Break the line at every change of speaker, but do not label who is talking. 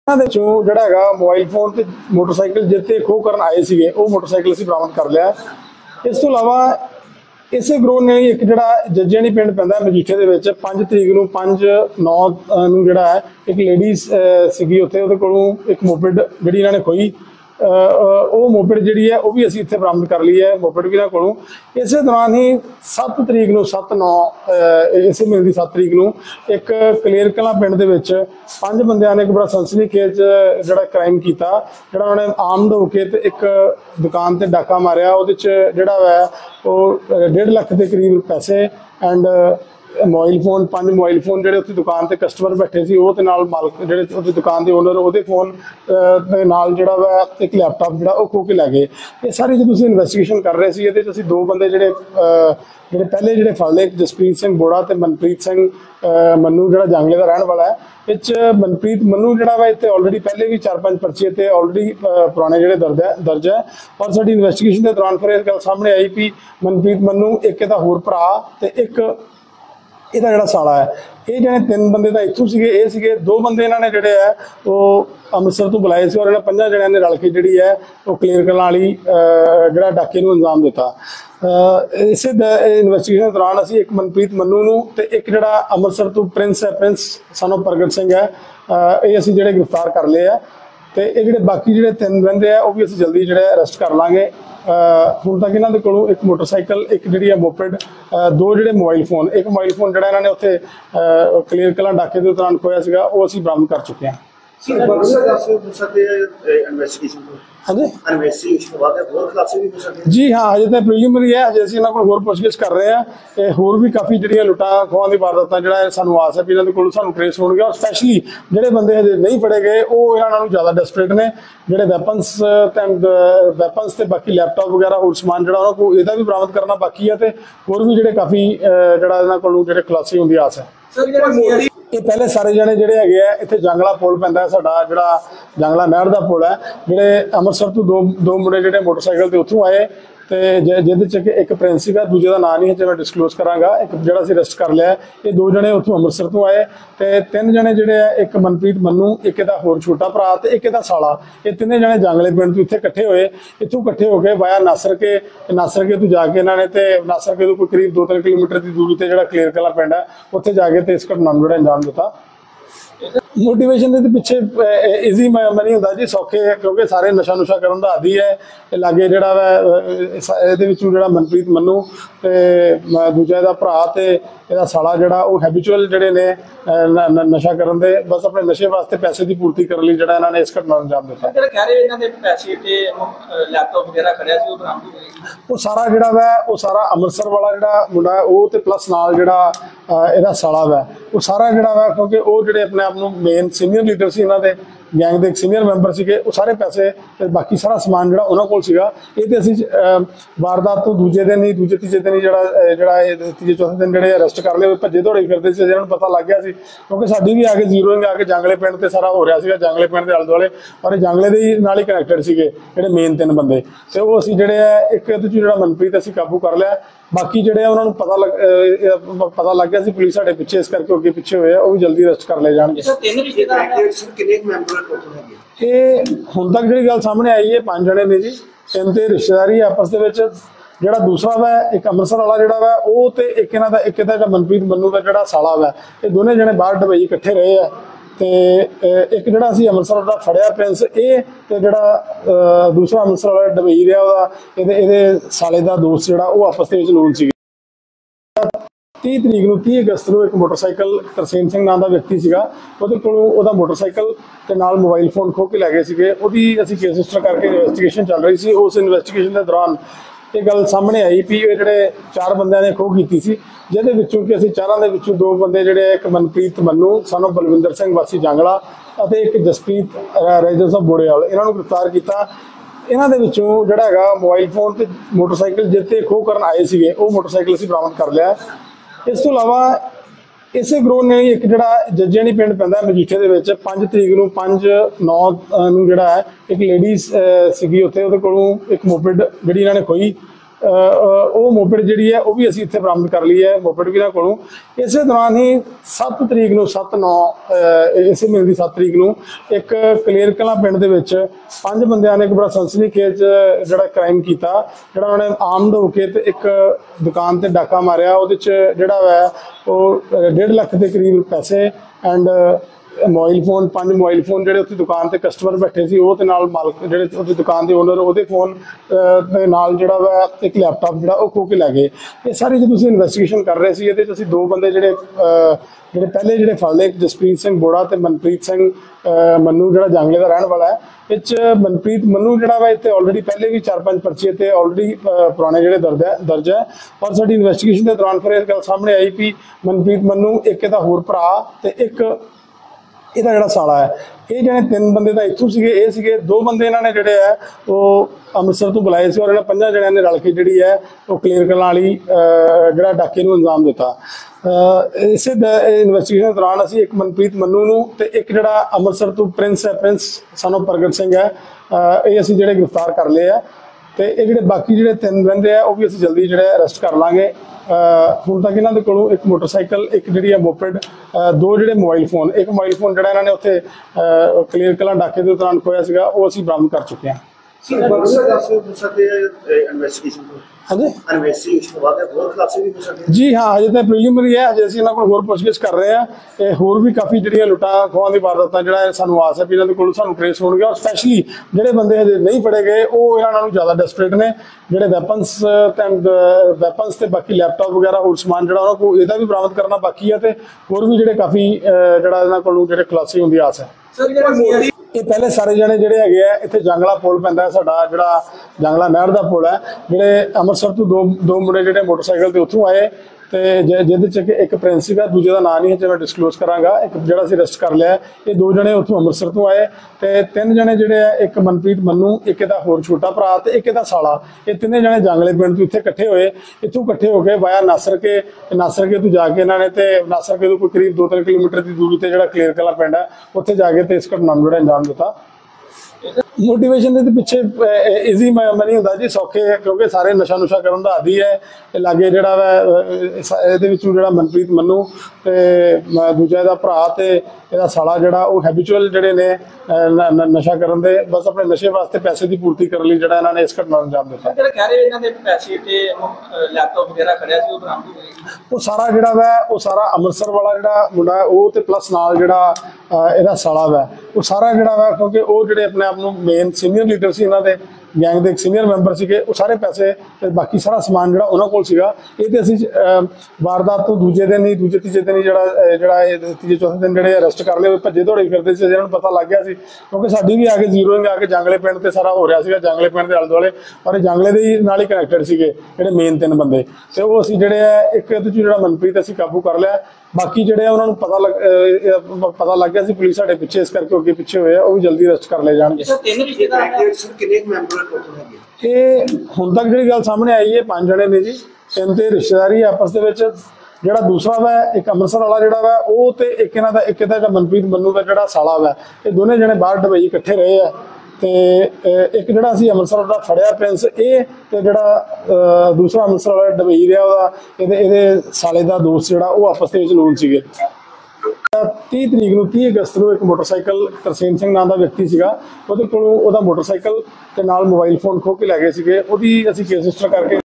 ਜਿਹੜਾ mobile phone ਤੇ motorcycle जिते ਖੋਹ ਕਰਨ ਆਏ ਸੀਗੇ ਉਹ मोटरसाइकिल ਅਸੀਂ ਬਰਾਮਦ ਕਰ ਲਿਆ। ਇਸ ਤੋਂ ਇਲਾਵਾ ਇਸੇ ਗਰੋਹ ਨੇ ਇੱਕ ਜਿਹੜਾ ਜੱਜੇਣੀ ਪਿੰਡ ਪੈਂਦਾ ਮਜੀਠੇ ਦੇ ਵਿੱਚ 5 ਤਰੀਕ ਨੂੰ 5/9 ਨੂੰ ਜਿਹੜਾ ਹੈ ਇੱਕ ਲੇਡੀਜ਼ ਸੀਗੀ ਉੱਥੇ ਉਹਦੇ ਕੋਲੋਂ ਇੱਕ ਮੋਪਿਡ ਜਿਹੜੀ ਇਹਨਾਂ ਨੇ ਖੋਈ ਉਹ ਮੋਪਿਡ ਜਿਹੜੀ ਹੈ ਉਹ ਵੀ ਅਸੀਂ ਇੱਥੇ ਬਰਾਮਦ ਕਰ ਲਈ ਹੈ ਮੋਪਿਡ ਵੀ ਇਹਨਾਂ ਕੋਲੋਂ। ਇਸੇ ਦੌਰਾਨ ਹੀ 7 ਤਰੀਕ ਨੂੰ 7/9 ਇਸੇ ਮਹੀਨੇ ਦੀ 7 ਤਰੀਕ ਨੂੰ ਇੱਕ ਕਲੇਰ ਕਲਾਂ ਪਿੰਡ ਦੇ ਵਿੱਚ 5 ਬੰਦਿਆਂ ਨੇ ਇੱਕ ਬੜਾ ਸਨਸਨੀਖੇਜ਼ ਜਿਹੜਾ ਕ੍ਰਾਈਮ ਕੀਤਾ। ਜਿਹੜਾ ਉਹਨਾਂ ਨੇ ਆਮਦ ਹੋ ਕੇ ਤੇ ਇੱਕ ਦੁਕਾਨ ਤੇ ਡਾਕਾ ਮਾਰਿਆ। ਉਹਦੇ 'ਚ ਜਿਹੜਾ ਹੈ ਉਹ 1.5 ਲੱਖ ਦੇ ਕਰੀਬ ਪੈਸੇ and mobile phone 5 mobile phone ਜਿਹੜੇ ਉੱਥੇ ਦੁਕਾਨ ਤੇ ਕਸਟਮਰ ਬੈਠੇ ਸੀ ਉਹ ਤੇ ਨਾਲ ਮਾਲਕ ਜਿਹੜੇ ਉਹਦੀ ਦੁਕਾਨ ਦੇ ਓਨਰ ਉਹਦੇ ਫੋਨ ਦੇ ਨਾਲ ਜਿਹੜਾ ਵਾ ਇੱਕ ਲੈਪਟਾਪ ਜਿਹੜਾ ਉਹ ਖੋਹ ਕੇ ਲੈ ਗਏ। ਇਹ ਸਾਰੀ ਜਦੋਂ ਅਸੀਂ ਇਨਵੈਸਟੀਗੇਸ਼ਨ ਕਰ ਰਹੇ ਸੀ ਇਹਦੇ 'ਚ ਅਸੀਂ 2 ਬੰਦੇ ਜਿਹੜੇ ਪਹਿਲੇ ਜਿਹੜੇ ਫੜ ਲਏ ਜਸਪ੍ਰੀਤ ਸਿੰਘ ਬੋੜਾ ਤੇ ਮਨਪ੍ਰੀਤ ਸਿੰਘ ਮੰਨੂ ਜਿਹੜਾ ਜੰਗਲੇ ਦਾ ਰਹਿਣ ਵਾਲਾ ਹੈ। ਇਹ 'ਚ ਮਨਪ੍ਰੀਤ ਮੰਨੂ ਜਿਹੜਾ ਵਾ ਇੱਥੇ ਆਲਰੇਡੀ ਪਹਿਲੇ ਵੀ 4-5 ਪਰਚੇ ਤੇ ਆਲਰੇਡੀ ਪੁਰਾਣੇ ਜਿਹੜੇ ਦਰਜ ਹੈ ਔਰ ਸਾਡੀ ਇਨਵੈਸਟੀਗੇਸ਼ਨ ਦੇ ਦੌਰਾਨ ਫਿਰ ਇਹ ਗੱਲ ਸਾਹਮਣੇ ਆਈ ਵੀ ਮਨਪ੍ਰੀਤ ਮੰਨੂ ਇੱਕ ਇਹਦਾ ਹੋਰ ਭਰਾ ਤੇ ਇੱਕ ਇਹਦਾ ਜਿਹੜਾ ਸਾਲਾ ਹੈ। ਇਹ ਜਿਹੜੇ 3 ਬੰਦੇ ਤਾਂ ਇੱਥੋਂ ਸੀਗੇ ਇਹ ਸੀਗੇ 2 ਬੰਦੇ ਇਹਨਾਂ ਨੇ ਜਿਹੜੇ ਹੈ ਉਹ ਅੰਮ੍ਰਿਤਸਰ ਤੋਂ ਬੁਲਾਏ ਸੀ ਔਰ ਇਹਨਾਂ 5 ਜਣਿਆਂ ਨੇ ਰਲ ਕੇ ਜਿਹੜੀ ਹੈ ਉਹ ਕਲੀਅਰ ਕਰਨ ਵਾਲੀ ਜਿਹੜਾ ਡਾਕੇ ਨੂੰ ਅੰਜਾਮ ਦਿੱਤਾ। ਇਸੇ ਇਨਵੈਸਟੀਗੇਸ਼ਨ ਦੇ ਦੌਰਾਨ ਅਸੀਂ ਇੱਕ ਮਨਪ੍ਰੀਤ ਮੰਨੂ ਨੂੰ ਤੇ ਇੱਕ ਜਿਹੜਾ ਅੰਮ੍ਰਿਤਸਰ ਤੋਂ ਪ੍ਰਿੰਸ ਸਾਨੂੰ ਪ੍ਰਗਟ ਸਿੰਘ ਹੈ ਇਹ ਅਸੀਂ ਜਿਹੜੇ ਗ੍ਰਿਫਤਾਰ ਕਰ ਲਏ ਆ ਤੇ ਇਹ ਜਿਹੜੇ ਬਾਕੀ ਜਿਹੜੇ 3 ਬੰਦੇ ਆ ਉਹ ਵੀ ਅਸੀਂ ਜਲਦੀ ਜਿਹੜੇ ਅਰੈਸਟ ਕਰ ਲਾਂਗੇ। ਹੁਣ ਤੱਕ ਇਹਨਾਂ ਦੇ ਕੋਲੋਂ ਇੱਕ ਮੋਟਰਸਾਈਕਲ ਇੱਕ ਜਿਹੜੀ ਹੈ ਮੋਪਿਡ 2 ਜਿਹੜੇ ਮੋਬਾਈਲ ਫੋਨ ਇੱਕ ਮੋਬਾਈਲ ਫੋਨ ਜਿਹੜਾ ਇਹਨਾਂ ਨੇ ਉੱਥੇ ਕਲੀਅਰ ਕਲਾਂ ਡਾਕੇ ਦੇ ਦੌਰਾਨ ਖੋਇਆ ਸੀਗਾ ਉਹ ਅਸੀਂ ਬਰਾਮਦ ਕਰ ਚੁੱਕੇ ਹਾਂ। जी हाँ हजे तो प्रीलिमिनरी है हजे असीं इन्हां कोल होर पुछगिछ कर रहे हैं ते होर भी काफ़ी जिहड़ियां लुट्टां खोहां दी वारदातां जिहड़ा सानूं आस है भी इन्हां दे कोल सानूं ट्रेस होणगे और स्पैशली जिहड़े बंदे हजे नहीं फड़े गए वो इन्हां नालों ज़्यादा डेस्परेट ने जिहड़े वैपन्स ते बाकी लैपटॉप वगैरह होर समान जिहड़ा उन्हां कोल इहदा भी बरामद करना बाकी है ते होर भी जिहड़े काफ़ी जिहड़ा इन्हां कोलों जिहड़े खुलासे होण दी आस है। ये पहले सारे जने जोड़े है इतने जंगला पुल पैंदा साडा जिहड़ा जंगला नहर का पुल है जिहड़े अमृतसर तो दो मुंडे जिहड़े मोटरसाइकिल ते उत्थों आए तो जिहदे च एक प्रिंस सीगा दूजे का नाम नहीं है मैं डिस्कलोज करांगा एक जिहड़ा असीं अरेस्ट कर लिया। ये 2 जने उत्थों अमृतसर तो आए तो 3 जने जिहड़े एक मनप्रीत मन्नू एक इहदा होर छोटा भरा ते एक इहदा साला ये 3 जने जंगले पिंड तो इत्थे इकट्ठे होए। इत्थों इकट्ठे होकर वाया नासर के तो जाके इन्होंने तो नासर के तो कोई करीब 2-3 किलोमीटर की दूरी पर जिहड़ा कलेर कला पिंड है उत्थे जाके तो इस घटना नूं जिहड़ा अंजाम दिता। मोटिवेशन के पिछे इजी नहीं होता जी सौखे क्योंकि सारे नशा नुशा करन दा आदी है लागे जिहड़ा वा इहदे विचों जिहड़ा मनप्रीत मन्नू ते दूजा इहदा भरा ते इहदा साला जिहड़ा वो हैबिचुअल जिहड़े ने नशा करन दे बस अपने नशे वास्ते पैसे की पूर्ति करने लई जिहड़ा इन्हां ने इस घटना नूं अंजाम दिता। जिहड़ा कह रहे इन्हां दे पैसे ते लैपटॉप वगैरह खड़िया सी वो बरामद हो गए वो सारा जिहड़ा वा वो सारा अमृतसर वाला जिहड़ा मुंडा है वो ते प्लस नाल जिहड़ा इहदा साला वा वो सारा जिहड़ा वा क्योंकि वो जिहड़े अपने आप नूं मेन सीनियर लीडर से इन्हों के गैंग के सीनियर मैंबर से वो सारे पैसे बाकी सारा समान जो उन्होंने कोल सीगा ये तो असीं वारदात तो दूजे दिन ही दूजे तीजे दिन ही जो तीजे चौथे दिन जो अरेस्ट कर लिया भज्जे दौड़े फिरते से इन्होंने पता लग गया सी क्योंकि साडी भी आके जीरोइंग आके जंगले पिंड से सारा हो रहा है जंगले पिंड के आले दुआले और जंगले के नाल ही कनैक्टेड से जोड़े मेन 3 बंदे तो वो असीं जिहड़े एक जो मनप्रीत असीं काबू कर लिया बाकी जिहड़े उन्होंने पता लग गया सी पुलिस साडे पिछे इस करके अगे पिछे होए वो भी जल्दी अरेस्ट कर ले जाएंगे। ये हुण तक जिहड़ी गल सामने आई है 5 जने ने जी 3 ते रिश्तेदारी आपस दे विच जिहड़ा दूसरा वा एक अमृतसर वाला जिहड़ा वा वो ते एक इन्हां दा एक इहदा जिहड़ा मनप्रीत मन्नू दा जिहड़ा साला वा ये दोने जने बाहर दुबई इकट्ठे रहे है तो एक जिहड़ा असीं अमृतसर दा फड़िया प्रिंस ये ते जिहड़ा दूसरा अमृतसर वाला दुबई रहा ओहदा इहदे साले दा दोस्त जिहड़ा वो आपस दे विच लोन सी 30 तरीक ਨੂੰ 30 अगस्त ਨੂੰ एक मोटरसाइकिल तरसेम सिंह नाम का व्यक्ति सीगा ਉਹਦੇ ਕੋਲੋਂ ਉਹਦਾ मोटरसाइकिल ਤੇ ਨਾਲ मोबाइल फोन ਖੋਹ ਕੇ ਲੈ ਗਏ ਸੀਗੇ। ਉਹਦੀ ਅਸੀਂ ਕੇਸ ਰਜਿਸਟਰ ਕਰਕੇ ਇਨਵੈਸਟੀਗੇਸ਼ਨ ਚੱਲ ਰਹੀ ਸੀ। ਉਸ ਇਨਵੈਸਟੀਗੇਸ਼ਨ ਦੇ ਦੌਰਾਨ ਇਹ ਗੱਲ ਸਾਹਮਣੇ ਆਈ ਵੀ ਇਹ ਜਿਹੜੇ 4 ਬੰਦਿਆਂ ਨੇ ਖੋਹ ਕੀਤੀ ਸੀ ਜਿਹਦੇ ਵਿੱਚੋਂ ਕਿ ਅਸੀਂ 4 ਦੇ ਵਿੱਚੋਂ 2 ਬੰਦੇ ਜਿਹੜੇ ਇੱਕ ਮਨਪ੍ਰੀਤ ਮੰਨੂ ਸਾਨੂੰ ਬਲਵਿੰਦਰ ਸਿੰਘ ਵਾਸੀ ਜੰਗਲਾ ਅਤੇ ਇੱਕ ਜਸਪ੍ਰੀਤ ਰੈਜੀਡੈਂਸ ਆਫ ਬੋੜੇਵਾਲ ਇਹਨਾਂ ਨੂੰ ਗ੍ਰਿਫਤਾਰ ਕੀਤਾ। ਇਹਨਾਂ ਦੇ ਵਿੱਚੋਂ ਜਿਹੜਾ ਹੈਗਾ मोबाइल फोन ਤੇ मोटरसाइकिल ਜਿੱਤੇ ਖੋਹ ਕਰਨ ਆਏ ਸੀਗੇ ਉਹ मोटरसाइकिल ਅਸੀਂ ਬਰਾਮਦ ਕਰ ਲਿਆ। इस तो इलावा इसे गरोह ने एक जिहड़ा जज्जेणी पिंड पैंदा मजीठे दे विच 5 तरीक नूं 5/9 नूं जिहड़ा है एक लेडीज़ सीगी उत्थे उहदे कोलों एक मोपिड जिहड़ी इन्हां ने खोई ਉਹ ਮੋਪਿਡ ਜਿਹੜੀ ਹੈ ਉਹ ਵੀ ਅਸੀਂ ਇੱਥੇ ਬਰਾਮਦ ਕਰ ਲਈ ਹੈ, ਮੋਪਿਡ ਵੀ ਇਹਨਾਂ ਕੋਲੋਂ। ਇਸੇ ਦੌਰਾਨ ਹੀ 7 ਤਰੀਕ ਨੂੰ 7/9 ਇਸੇ ਮਹੀਨੇ ਦੀ 7 ਤਰੀਕ ਨੂੰ ਇੱਕ ਕਲੇਰ ਕਲਾਂ ਪਿੰਡ ਦੇ ਵਿੱਚ 5 ਬੰਦਿਆਂ ਨੇ ਇੱਕ ਬੜਾ ਸਨਸਨੀਖੇਜ਼ ਜਿਹੜਾ ਕ੍ਰਾਈਮ ਕੀਤਾ, ਜਿਹੜਾ ਉਹਨਾਂ ਨੇ ਆਮਦ ਹੋ ਕੇ ਤੇ ਇੱਕ ਦੁਕਾਨ ਤੇ ਡਾਕਾ ਮਾਰਿਆ। ਉਹਦੇ 'ਚ ਜਿਹੜਾ ਵਾ ਉਹ 1.5 ਲੱਖ ਦੇ ਕਰੀਬ ਪੈਸੇ and mobile phone, 5 mobile phone ਜਿਹੜੇ ਉੱਥੇ ਦੁਕਾਨ ਤੇ ਕਸਟਮਰ ਬੈਠੇ ਸੀ ਉਹ ਤੇ ਨਾਲ ਮਾਲਕ ਜਿਹੜੇ ਉਹਦੀ ਦੁਕਾਨ ਦੇ ਓਨਰ ਉਹਦੇ ਫੋਨ ਦੇ ਨਾਲ ਜਿਹੜਾ ਵਾ ਇੱਕ ਲੈਪਟਾਪ ਜਿਹੜਾ ਉਹ ਖੋਹ ਕੇ ਲੈ ਗਏ। ਇਹ ਸਾਰੀ ਜਦੋਂ ਅਸੀਂ ਇਨਵੈਸਟੀਗੇਸ਼ਨ ਕਰ ਰਹੇ ਸੀ ਇਹਦੇ 'ਚ ਅਸੀਂ 2 ਬੰਦੇ ਜਿਹੜੇ ਪਹਿਲੇ ਜਿਹੜੇ ਫੜ ਲਏ, ਜਸਪ੍ਰੀਤ ਸਿੰਘ ਬੋੜਾ ਤੇ ਮਨਪ੍ਰੀਤ ਸਿੰਘ ਮੰਨੂ ਜਿਹੜਾ ਜੰਗਲੇ ਦਾ ਰਹਿਣ ਵਾਲਾ ਹੈ। ਇਹ 'ਚ ਮਨਪ੍ਰੀਤ ਮੰਨੂ ਜਿਹੜਾ ਵਾ ਇੱਥੇ ਆਲਰੇਡੀ ਪਹਿਲੇ ਵੀ 4-5 ਪਰਚੇ ਤੇ ਆਲਰੇਡੀ ਪੁਰਾਣੇ ਜਿਹੜੇ ਦਰਜ ਹੈ। ਔਰ ਸਾਡੀ ਇਨਵੈਸਟੀਗੇਸ਼ਨ ਦੇ ਦੌਰਾਨ ਫਿਰ ਇਹ ਗੱਲ ਸਾਹਮਣੇ ਆਈ ਕਿ ਮਨਪ੍ਰੀਤ ਮੰਨੂ ਇੱਕ ਇਹਦਾ ਹੋਰ ਭਰਾ ਤੇ ਇੱਕ ਇਹਦਾ ਜਿਹੜਾ ਸਾਲਾ ਹੈ, ਇਹ ਜਿਹੜੇ 3 ਬੰਦੇ ਤਾਂ ਇੱਥੋਂ ਸੀਗੇ, ਇਹ ਸੀਗੇ 2 ਬੰਦੇ ਇਹਨਾਂ ਨੇ ਜਿਹੜੇ ਹੈ ਉਹ ਅੰਮ੍ਰਿਤਸਰ ਤੋਂ ਬੁਲਾਏ ਸੀ ਔਰ ਇਹਨਾਂ 5 ਜਣਿਆਂ ਨੇ ਰਲ ਕੇ ਜਿਹੜੀ ਹੈ ਉਹ ਕਲੀਅਰ ਕਰਨ ਵਾਲੀ ਜਿਹੜਾ ਡਾਕੇ ਨੂੰ ਅੰਜਾਮ ਦਿੱਤਾ। ਇਸੇ ਇਨਵੈਸਟੀਗੇਸ਼ਨ ਦੇ ਦੌਰਾਨ ਅਸੀਂ ਇੱਕ ਮਨਪ੍ਰੀਤ ਮੰਨੂ ਨੂੰ ਤੇ ਇੱਕ ਜਿਹੜਾ ਅੰਮ੍ਰਿਤਸਰ ਤੋਂ ਪ੍ਰਿੰਸ ਸਾਨੂੰ ਪ੍ਰਗਟ ਸਿੰਘ ਹੈ, ਇਹ ਅਸੀਂ ਜਿਹੜੇ ਗ੍ਰਿਫਤਾਰ ਕਰ ਲਏ ਆ। ਤੇ ਇਹ ਜਿਹੜੇ ਬਾਕੀ ਜਿਹੜੇ 3 ਬੰਦੇ ਆ ਉਹ ਵੀ ਅਸੀਂ ਜਲਦੀ ਜਿਹੜੇ ਅਰੈਸਟ ਕਰ ਲਾਂਗੇ। ਹੁਣ ਤੱਕ ਇਹਨਾਂ ਦੇ ਕੋਲੋਂ ਇੱਕ ਮੋਟਰਸਾਈਕਲ, ਇੱਕ ਜਿਹੜੀ ਹੈ ਮੋਪਿਡ, 2 ਜਿਹੜੇ ਮੋਬਾਈਲ ਫੋਨ, ਇੱਕ ਮੋਬਾਈਲ ਫੋਨ ਜਿਹੜਾ ਇਹਨਾਂ ਨੇ ਉੱਥੇ ਕਲੀਅਰ ਕਲਾਂ ਡਾਕੇ ਦੇ ਦੌਰਾਨ ਖੋਇਆ ਸੀਗਾ ਉਹ ਅਸੀਂ ਬਰਾਮਦ ਕਰ ਚੁੱਕੇ ਹਾਂ। ਜੀ ਹਾਂ, ਹਜੇ ਤਾਂ ਪ੍ਰੀਲਿਮਿਨਰੀ ਹੈ, ਹਜੇ ਅਸੀਂ ਇਹਨਾਂ ਕੋਲ ਹੋਰ ਪੁੱਛਗਿੱਛ ਕਰ ਰਹੇ ਹਾਂ ਤੇ ਹੋਰ ਵੀ ਕਾਫੀ ਜਿਹੜੀਆਂ ਲੁੱਟਾਂ ਖੋਹਾਂ ਦੀ ਵਾਰਦਾਤਾਂ ਜਿਹੜਾ ਸਾਨੂੰ ਆਸ ਹੈ ਵੀ ਇਹਨਾਂ ਦੇ ਕੋਲ ਸਾਨੂੰ ਟ੍ਰੇਸ ਹੋਣਗੇ। ਔਰ ਸਪੈਸ਼ਲੀ ਜਿਹੜੇ ਬੰਦੇ ਹਜੇ ਨਹੀਂ ਫੜੇ ਗਏ ਉਹ ਇਹਨਾਂ ਨਾਲੋਂ ਜ਼ਿਆਦਾ ਡੈਸਪਰੇਟ ਨੇ। ਜਿਹੜੇ ਵੈਪਨਸ ਤੇ ਬਾਕੀ ਲੈਪਟਾਪ ਵਗੈਰਾ ਹੋਰ ਸਮਾਨ ਜਿਹੜਾ ਉਹਨਾਂ ਕੋਲ ਇਹਦਾ ਵੀ ਬਰਾਮਦ ਕਰਨਾ ਬਾਕੀ ਹੈ ਤੇ ਹੋਰ ਵੀ ਜਿਹੜੇ ਕਾਫੀ ਜਿਹੜਾ ਇਹਨਾਂ ਕੋਲੋਂ ਜਿਹੜੇ ਖੁਲਾਸੇ ਹੁੰਦੀ ਆਸ ਹੈ। ਇਹ ਪਹਿਲੇ ਸਾਰੇ ਜਣੇ ਜਿਹੜੇ ਹੈਗੇ ਆ ਇੱਥੇ ਜੰਗਲਾ ਪੁਲ ਪੈਂਦਾ ਸਾਡਾ, ਜਿਹੜਾ ਜੰਗਲਾ ਨਹਿਰ ਦਾ ਪੁਲ ਹੈ, ਜਿਹੜੇ ਅੰਮ੍ਰਿਤਸਰ ਤੋਂ ਦੋ ਮੁੰਡੇ ਜਿਹੜੇ ਮੋਟਰਸਾਈਕਲ ਤੇ ਉੱਥੋਂ ਆਏ ਤੇ ਜਿਹਦੇ ਚ ਇੱਕ ਪ੍ਰਿੰਸੀਪ ਹੈ, ਦੂਜੇ ਦਾ ਨਾਂ ਨਹੀਂ ਹੈ ਮੈਂ ਡਿਸਕਲੋਜ਼ ਕਰਾਂਗਾ। ਇੱਕ ਜਿਹੜਾ ਅਸੀਂ ਅਰੈਸਟ ਕਰ ਲਿਆ, ਇਹ 2 ਜਣੇ ਉੱਥੋਂ ਅੰਮ੍ਰਿਤਸਰ ਤੋਂ ਆਏ ਤੇ 3 ਜਣੇ ਜਿਹੜੇ ਆ, ਇੱਕ ਮਨਪ੍ਰੀਤ ਮੰਨੂ, ਇੱਕ ਇਹਦਾ ਹੋਰ ਛੋਟਾ ਭਰਾ ਤੇ ਇੱਕ ਇਹਦਾ ਸਾਲਾ, ਇਹ 3 ਜਣੇ ਜੰਗਲੇ ਪਿੰਡ ਤੋਂ ਇੱਥੇ ਇਕੱਠੇ ਹੋਏ। ਇੱਥੋਂ ਇਕੱਠੇ ਹੋ ਕੇ ਵਾਇਆ ਨਾਸਰ ਕੇ ਤੋਂ ਜਾ ਕੇ ਇਹਨਾਂ ਨੇ ਤੇ ਨਾਸਰ ਕੇ ਤੋਂ ਕੋਈ ਕਰੀਬ 2-3 ਕਿਲੋਮੀਟਰ ਦੀ ਦੂਰੀ ਤੇ ਜਿਹੜਾ ਕਲੀਅਰ ਕਲਾਂ ਪਿੰਡ ਹੈ ਉੱਥੇ ਜਾ ਕੇ ਤੇ ਇਸ ਘਟਨਾ ਨੂੰ ਜਿਹੜਾ ਅੰਜਾਮ ਦਿੱਤਾ। ਮੋਟੀਵੇਸ਼ਨ ਦੇ ਪਿੱਛੇ ਈਜ਼ੀ ਮਨੀ ਹੁੰਦਾ ਜੀ, ਸੌਖੇ, ਕਿਉਂਕਿ ਸਾਰੇ ਨਸ਼ਾ ਨੁਸ਼ਾ ਕਰਨ ਦਾ ਆਦੀ ਹੈ। ਲਾਗੇ ਜਿਹੜਾ ਵਾ ਇਹਦੇ ਵਿੱਚੋਂ ਜਿਹੜਾ ਮਨਪ੍ਰੀਤ ਮੰਨੂ ਤੇ ਦੂਜਾ ਇਹਦਾ ਭਰਾ ਤੇ ਇਹਦਾ ਸਾਲਾ ਜਿਹੜਾ ਉਹ ਹੈਬਿਚੁਅਲ ਜਿਹੜੇ ਨੇ ਨਸ਼ਾ ਕਰਨ ਦੇ, ਬਸ ਆਪਣੇ ਨਸ਼ੇ ਵਾਸਤੇ ਪੈਸੇ ਦੀ ਪੂਰਤੀ ਕਰਨ ਲਈ ਜਿਹੜਾ ਇਹਨਾਂ ਨੇ ਇਸ ਘਟਨਾ ਨੂੰ ਅੰਜਾਮ ਦਿੱਤਾ।
ਜਿਹੜਾ ਕਹਿ ਰਹੇ ਇਹਨਾਂ ਦੇ ਪੈਸੇ ਤੇ ਲੈਪਟਾਪ ਵਗੈਰਾ ਖੜਿਆ ਸੀ ਉਹ ਬਰਾਮਦ ਹੋ ਗਏ।
ਉਹ ਸਾਰਾ ਜਿਹੜਾ ਵਾ ਉਹ ਸਾਰਾ ਅੰਮ੍ਰਿਤਸਰ ਵਾਲਾ ਜਿਹੜਾ ਮੁੰਡਾ ਉਹ ਤੇ ਪਲੱਸ ਨਾਲ ਜਿਹੜਾ ਇਹਦਾ ਸਾਲਾ ਵਾ ਉਹ ਸਾਰਾ ਜਿਹੜਾ ਵਾ, ਕਿਉਂਕਿ ਉਹ ਜਿਹੜੇ ਆਪਣੇ ਆਪ ਨੂੰ ਮੇਨ ਸੀਨੀਅਰ ਲੀਡਰ ਸੀ ਇਹਨਾਂ ਦੇ ਗੈਂਗ ਦੇ, ਇੱਕ ਸੀਨੀਅਰ ਮੈਂਬਰ ਸੀਗੇ, ਉਹ ਸਾਰੇ ਪੈਸੇ ਤੇ ਬਾਕੀ ਸਾਰਾ ਸਮਾਨ ਜਿਹੜਾ ਉਹਨਾਂ ਕੋਲ ਸੀਗਾ। ਇਹ ਤੇ ਅਸੀਂ ਵਾਰਦਾਤ ਤੋਂ ਦੂਜੇ ਦਿਨ ਹੀ ਤੀਜੇ ਦਿਨ ਹੀ ਜਿਹੜਾ ਤੀਜੇ ਚੌਥੇ ਦਿਨ ਜਿਹੜੇ ਅਰੈਸਟ ਕਰ ਲਏ, ਭੱਜੇ ਦੌੜੇ ਫਿਰਦੇ ਸੀ, ਜਿਹਨਾਂ ਨੂੰ ਪਤਾ ਲੱਗ ਗਿਆ ਸੀ, ਕਿਉਂਕਿ ਸਾਡੀ ਵੀ ਆ ਕੇ ਜ਼ੀਰੋਇੰਗ ਆ ਕੇ ਜੰਗਲੇ ਪਿੰਡ ਤੇ ਸਾਰਾ ਹੋ ਰਿਹਾ ਸੀਗਾ, ਜੰਗਲੇ ਪਿੰਡ ਦੇ ਆਲੇ ਦੁਆਲੇ, ਔਰ ਜੰਗਲੇ ਦੇ ਨਾਲ ਹੀ ਕਨੈਕਟਡ ਸੀਗੇ ਜਿਹੜੇ ਮੇਨ 3 ਬੰਦੇ। ਤੇ ਉਹ ਅਸੀਂ ਜਿਹੜੇ ਆ ਇੱਕ ਇਹਦੇ 'ਚ ਜਿਹੜਾ ਮਨਪ੍ਰੀਤ ਅਸੀਂ ਕਾਬੂ ਕਰ ਲਿਆ, ਬਾਕੀ ਜਿਹੜੇ ਆ ਉਹਨਾਂ ਨੂੰ ਪਤਾ ਲੱਗ ਗਿਆ ਸੀ ਪੁਲਿਸ ਸਾਡੇ ਪਿੱਛੇ, ਇਸ ਕਰਕੇ ਅੱਗੇ ਪਿੱਛੇ ਹੋਏ ਆ, ਉਹ ਵੀ ਜਲਦੀ ਅਰੈਸਟ ਕਰ ਲਏ ਜਾਣਗੇ। ਇਹ ਹੁਣ ਤੱਕ ਜਿਹੜੀ ਗੱਲ ਸਾਹਮਣੇ ਆਈ ਹੈ 5 ਜਣੇ ਨੇ ਜੀ, 3 ਤੇ ਰਿਸ਼ਤੇਦਾਰੀ ਆਪਸ ਦੇ ਵਿੱਚ। ਜਿਹੜਾ ਦੂਸਰਾ ਵਾ ਇੱਕ ਅੰਮ੍ਰਿਤਸਰ ਵਾਲਾ ਜਿਹੜਾ ਵਾ ਉਹ ਤੇ ਇੱਕ ਇਹਨਾਂ ਦਾ ਇਹਦਾ ਜਿਹੜਾ ਮਨਪ੍ਰੀਤ ਮੰਨੂ ਦਾ ਜਿਹੜਾ ਸਾਲਾ ਵਾ, ਇਹ ਦੋਨੇ ਜਣੇ ਬਾਹਰ ਦੁਬਈ ਇਕੱਠੇ ਰਹੇ ਆ। ਤੇ ਇੱਕ ਜਿਹੜਾ ਅਸੀਂ ਅੰਮ੍ਰਿਤਸਰ ਦਾ ਫੜਿਆ ਪ੍ਰਿੰਸ, ਇਹ ਤੇ ਜਿਹੜਾ ਦੂਸਰਾ ਅੰਮ੍ਰਿਤਸਰ ਵਾਲਾ ਦੁਬਈ ਰਿਹਾ ਉਹਦਾ ਇਹਦੇ ਸਾਲੇ ਦਾ ਦੋਸਤ ਜਿਹੜਾ ਉਹ ਆਪਸ ਦੇ ਵਿੱਚ ਲੋਨ ਸੀਗੇ। 30 ਅਗਸਤ ਨੂੰ ਇੱਕ ਮੋਟਰਸਾਈਕਲ ਤਰਸੇਮ ਸਿੰਘ ਨਾਮ ਦਾ ਵਿਅਕਤੀ ਸੀਗਾ, ਉਹਦੇ ਕੋਲੋਂ ਉਹਦਾ ਮੋਟਰਸਾਈਕਲ ਤੇ ਨਾਲ ਮੋਬਾਈਲ ਫੋਨ ਖੋਹ ਕੇ ਲੈ ਗਏ ਸੀਗੇ। ਉਹਦੀ ਅਸੀਂ ਕੇਸ ਰਜਿਸਟਰ ਕਰਕੇ